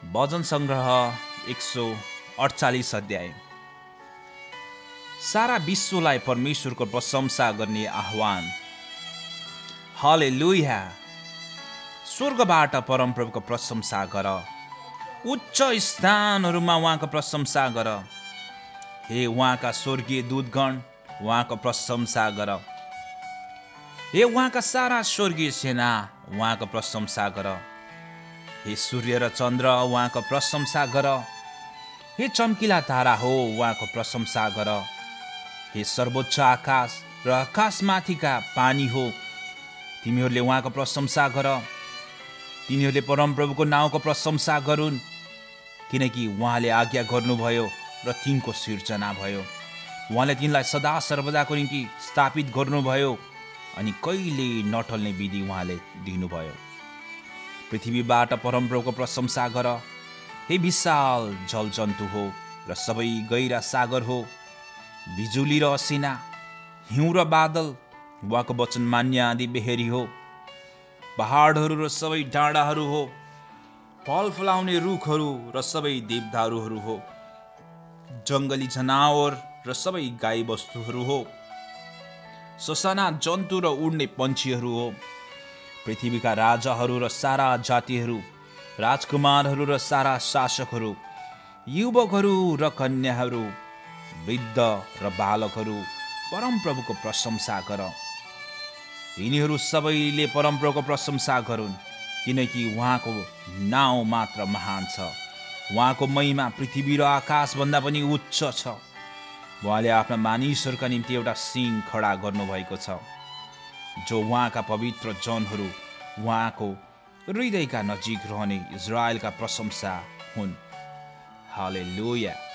भजन सङ्ग्रह 148 अध्याय। सारा विश्वलाई परमेश्वरको प्रशंसा गर्ने आह्वान। हालेलुया। स्वर्गबाट परमप्रभुको प्रशंसा गर, उच्च स्थानहरूमा उहाँको प्रशंसा गर। हे उहाँका स्वर्गीय दूतगण, उहाँको प्रशंसा गर। हे उहाँका सारा स्वर्गीय सेना, उहाँको प्रशंसा गर। हे सूर्य र चन्द्र, उहाँको प्रशंसा गर। हे चम्किला तारा हो, उहाँको प्रशंसा गर। हे सर्वोच्च आकाश र आकाशमाथिका पानी हो, तिमीहरूले उहाँको प्रशंसा गर। तिनीहरूले परमप्रभुको नाउँको प्रशंसा गरून्, किनकि उहाँले आज्ञा गर्नुभयो र तिनको सिर्जना भयो। उहाँले तिनलाई सदा सर्वदाको निम्ति स्थापित गर्नुभयो अनि कहिले नटल्ने विधि उहाँले दिनुभयो। पृथ्वीबाट परमप्रभुको प्रशंसा गर। हे विशाल जलजन्तु हो र सबै गहिरा सागर हो, बिजुली र असिना, हिउँ र बादल, उहाँको वचन मान्य आदि बेहेरी हो। पहाडहरू र सबै डाँडाहरू हो, फल फलाउने रुखहरू र सबै देवदारुहरू हो, जङ्गली जनावर र सबै गाई वस्तुहरू हो, ससाना जन्तु र उड्ने पन्छीहरू हो। पृथ्वीका राजाहरू र सारा जातिहरू, राजकुमारहरू र सारा शासकहरू, युवकहरू र कन्याहरू, वृद्ध र बालकहरू परमप्रभुको प्रशंसा गर। यिनीहरू सबैले परमप्रभुको प्रशंसा गरून्, किनकि उहाँको नाउँ मात्र महान छ। उहाँको महिमा पृथ्वी र आकाशभन्दा पनि उच्च छ। उहाँले आफ्ना मानिसहरूका निम्ति एउटा सिंह खडा गर्नुभएको छ, जो उहाँका पवित्र जनहरू, उहाँको हृदयका नजिक रहने इजरायलका प्रशंसा हुन्। हालेलुया।